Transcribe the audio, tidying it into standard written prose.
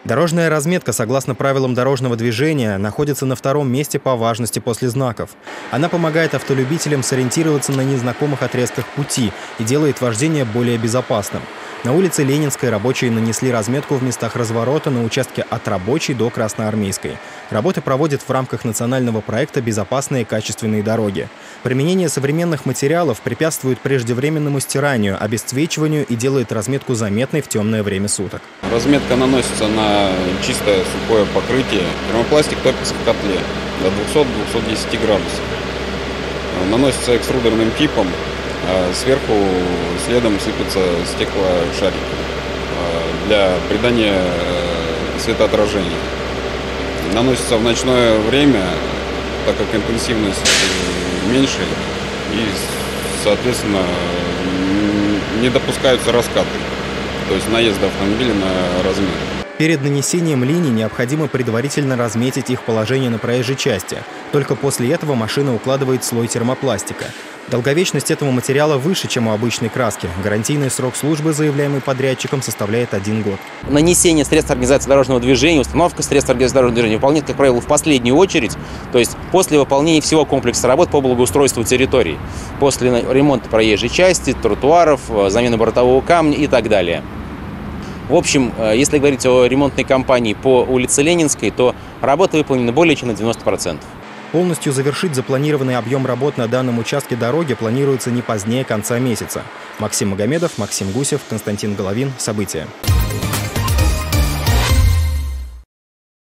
Дорожная разметка, согласно правилам дорожного движения, находится на втором месте по важности после знаков. Она помогает автолюбителям сориентироваться на незнакомых отрезках пути и делает вождение более безопасным. На улице Ленинской рабочие нанесли разметку в местах разворота на участке от Рабочей до Красноармейской. Работы проводят в рамках национального проекта «Безопасные и качественные дороги». Применение современных материалов препятствует преждевременному стиранию, обесцвечиванию и делает разметку заметной в темное время суток. Разметка наносится на чистое сухое покрытие. Термопластик топится в котле до 200-210 градусов. Наносится экструдерным типом, а сверху следом сыпется стеклошарик для придания светоотражения. Наносится в ночное время, так как интенсивность меньше и, соответственно, не допускаются раскаты, то есть наезда автомобиля на разметку. Перед нанесением линий необходимо предварительно разметить их положение на проезжей части. Только после этого машина укладывает слой термопластика. Долговечность этого материала выше, чем у обычной краски. Гарантийный срок службы, заявляемый подрядчиком, составляет 1 год. Нанесение средств организации дорожного движения, установка средств организации дорожного движения выполняет, как правило, в последнюю очередь, то есть после выполнения всего комплекса работ по благоустройству территории, после ремонта проезжей части, тротуаров, замены бортового камня и так далее. В общем, если говорить о ремонтной кампании по улице Ленинской, то работы выполнены более чем на 90%. Полностью завершить запланированный объем работ на данном участке дороги планируется не позднее конца месяца. Максим Магомедов, Максим Гусев, Константин Головин. События.